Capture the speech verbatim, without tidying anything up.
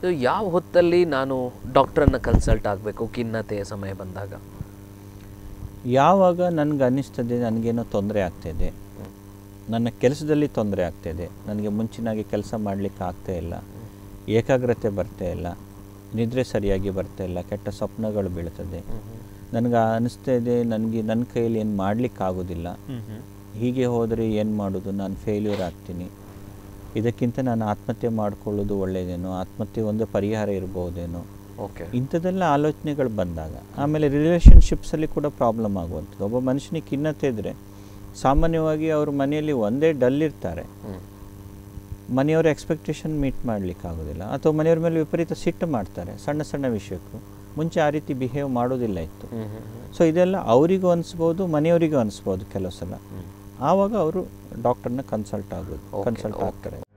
ಯಾವ ಹೊತ್ತಲ್ಲಿ ನಾನು ಡಾಕ್ಟ್ರನ್ನು ಕನ್ಸಲ್ಟ್ ಆಗಬೇಕು ಖಿನ್ನತೆಯ ಸಮಯ ಬಂದಾಗ? ಯಾವಾಗ ನನಗೆ ಅನ್ನಿಸ್ತದೆ ನನಗೇನೋ ತೊಂದರೆ ಆಗ್ತಾಯಿದೆ, ನನ್ನ ಕೆಲಸದಲ್ಲಿ ತೊಂದರೆ ಆಗ್ತಾಯಿದೆ, ನನಗೆ ಮುಂಚಿನಾಗಿ ಕೆಲಸ ಮಾಡಲಿಕ್ಕೆ ಆಗ್ತಾ ಇಲ್ಲ, ಏಕಾಗ್ರತೆ ಬರ್ತಾ ಇಲ್ಲ, ನಿದ್ರೆ ಸರಿಯಾಗಿ ಬರ್ತಾ ಇಲ್ಲ, ಕೆಟ್ಟ ಸ್ವಪ್ನಗಳು ಬೀಳ್ತದೆ, ನನಗೆ ಅನ್ನಿಸ್ತಾ ಇದೆ ನನಗೆ ನನ್ನ ಕೈಯಲ್ಲಿ ಏನು ಮಾಡಲಿಕ್ಕಾಗೋದಿಲ್ಲ, ಹೀಗೆ ಹೋದರೆ ಏನು ಮಾಡೋದು, ನಾನು ಫೇಲ್ಯೂರ್ ಆಗ್ತೀನಿ, ಇದಕ್ಕಿಂತ ನಾನು ಆತ್ಮಹತ್ಯೆ ಮಾಡ್ಕೊಳ್ಳೋದು ಒಳ್ಳೆಯದೇನೋ, ಆತ್ಮಹತ್ಯೆ ಒಂದು ಪರಿಹಾರ ಇರ್ಬೋದೇನೋ, ಓಕೆ, ಇಂಥದ್ದೆಲ್ಲ ಆಲೋಚನೆಗಳು ಬಂದಾಗ ಆಮೇಲೆ ರಿಲೇಷನ್ಶಿಪ್ಸಲ್ಲಿ ಕೂಡ ಪ್ರಾಬ್ಲಮ್ ಆಗುವಂಥದ್ದು. ಒಬ್ಬ ಮನುಷ್ಯನಿಗೆ ಖಿನ್ನತೆ ಇದ್ದರೆ ಸಾಮಾನ್ಯವಾಗಿ ಅವ್ರ ಮನೆಯಲ್ಲಿ ಒಂದೇ ಡಲ್ ಇರ್ತಾರೆ, ಮನೆಯವರ ಎಕ್ಸ್ಪೆಕ್ಟೇಷನ್ ಮೀಟ್ ಮಾಡಲಿಕ್ಕಾಗೋದಿಲ್ಲ, ಅಥವಾ ಮನೆಯವ್ರ ಮೇಲೆ ವಿಪರೀತ ಸಿಟ್ಟು ಮಾಡ್ತಾರೆ ಸಣ್ಣ ಸಣ್ಣ ವಿಷಯಕ್ಕೂ. ಮುಂಚೆ ಆ ರೀತಿ ಬಿಹೇವ್ ಮಾಡೋದಿಲ್ಲ ಇತ್ತು. ಸೊ ಇದೆಲ್ಲ ಅವರಿಗೂ ಅನಿಸ್ಬೋದು, ಮನೆಯವರಿಗೂ ಅನಿಸ್ಬೋದು ಕೆಲವು ಸಲ. ಆವಾಗ ಅವರು ಡಾಕ್ಟರ್ನ ಕನ್ಸಲ್ಟ್ ಆಗೋದು ಕನ್ಸಲ್ಟ್ ಆಗ್ತಾರೆ.